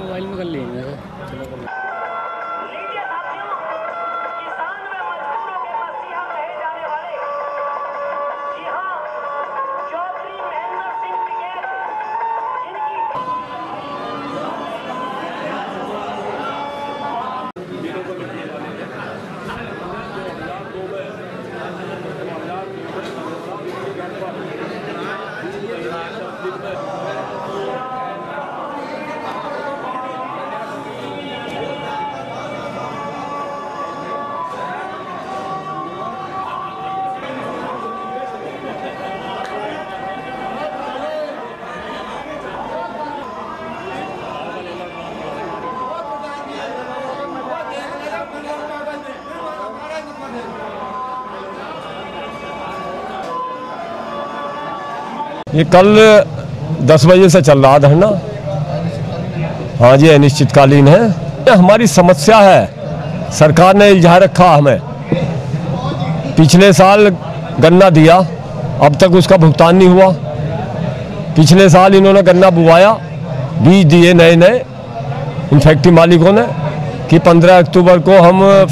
Mobile में कर लेंगे। ये कल 10 बजे से चल रहा धरना। हाँ जी, अनिश्चितकालीन है। ये हमारी समस्या है। सरकार ने इल्जा रखा हमें, पिछले साल गन्ना दिया, अब तक उसका भुगतान नहीं हुआ। पिछले साल इन्होंने गन्ना बुवाया, बीज दिए नए नए इन फैक्ट्री मालिकों ने कि 15 अक्टूबर को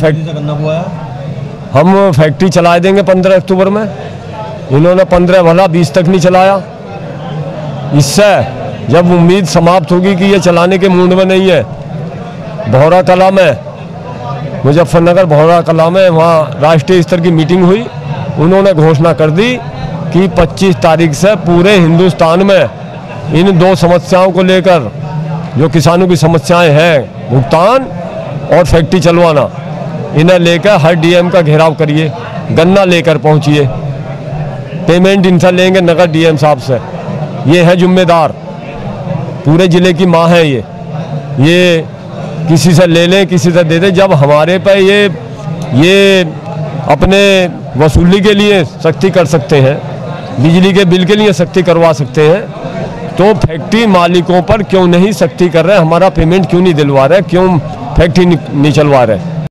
हम फैक्ट्री चला देंगे 15 अक्टूबर में। इन्होंने 15 भला 20 तक नहीं चलाया। इससे जब उम्मीद समाप्त होगी कि ये चलाने के मूड में नहीं है, भौरा कला में, मुजफ्फरनगर भौरा कला में वहाँ राष्ट्रीय स्तर की मीटिंग हुई। उन्होंने घोषणा कर दी कि 25 तारीख से पूरे हिंदुस्तान में इन दो समस्याओं को लेकर, जो किसानों की समस्याएं हैं, भुगतान और फैक्ट्री चलवाना, इन्हें लेकर हर डीएम का घेराव करिए, गन्ना लेकर पहुँचिए, पेमेंट इनसे लेंगे नगद डीएम साहब से। ये है जिम्मेदार, पूरे ज़िले की माँ है ये किसी से ले लें किसी से दे दें। जब हमारे पे ये अपने वसूली के लिए सख्ती कर सकते हैं, बिजली के बिल के लिए सख्ती करवा सकते हैं, तो फैक्ट्री मालिकों पर क्यों नहीं सख्ती कर रहे? हमारा पेमेंट क्यों नहीं दिलवा रहे? क्यों फैक्ट्री नहीं चलवा रहे?